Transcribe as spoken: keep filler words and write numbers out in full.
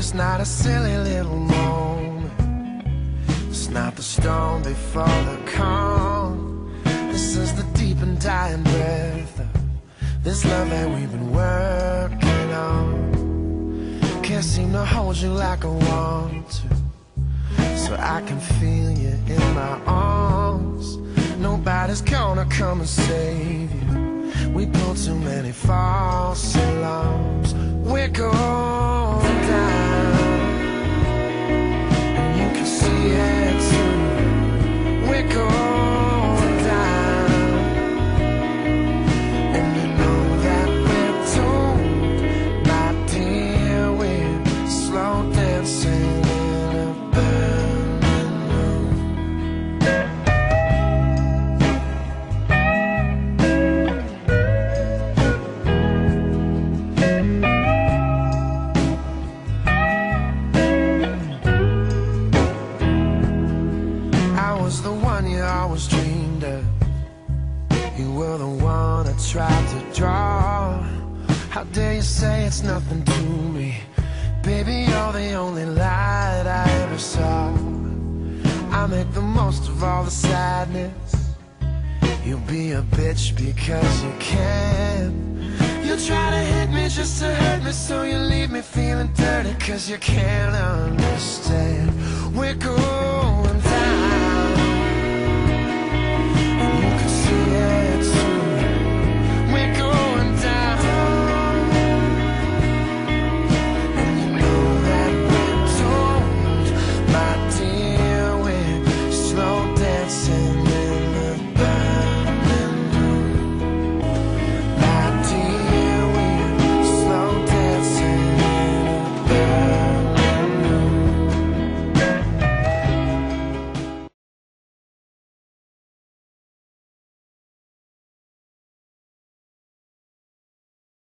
It's not a silly little moment. It's not the storm before the calm. This is the deep and dying breath of this love that we've been working on. Can't seem to hold you like I want to, so I can feel you in my arms. Nobody's gonna come and save you. We built too many false alarms. We're going down, and you can see it too. We're going down, and you know that we're doomed. My dear, we're slow dancing in a burning room. The one you always dreamed of. You were the one I tried to draw. How dare you say it's nothing to me? Baby, you're the only light I ever saw. I make the most of all the sadness. You'll be a bitch because you can. You try to hit me just to hurt me, so you leave me feeling dirty, cause you can't understand. We're good.